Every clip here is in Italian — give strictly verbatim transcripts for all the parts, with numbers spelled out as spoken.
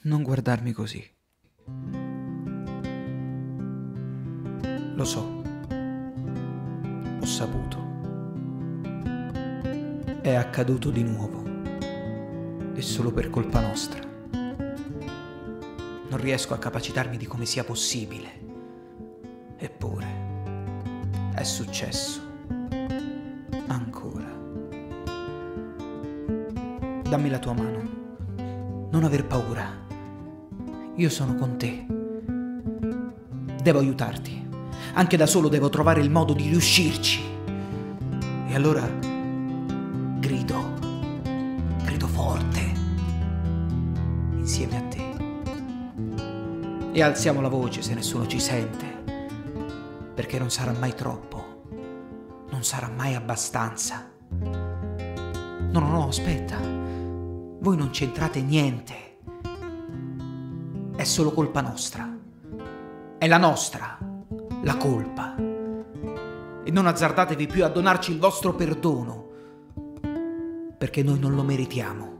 Non guardarmi così. Lo so. Ho saputo. È accaduto di nuovo. E solo per colpa nostra. Non riesco a capacitarmi di come sia possibile. Eppure, è successo. Ancora. Dammi la tua mano. Non aver paura. Io sono con te. Devo aiutarti. Anche da solo devo trovare il modo di riuscirci. E allora grido. Grido forte. Insieme a te. E alziamo la voce se nessuno ci sente. Perché non sarà mai troppo. Non sarà mai abbastanza. No, no, no, aspetta. Voi non c'entrate niente. È solo colpa nostra. È la nostra, la colpa. E non azzardatevi più a donarci il vostro perdono, perché noi non lo meritiamo.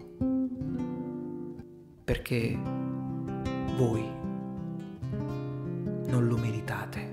Perché voi non lo meritate.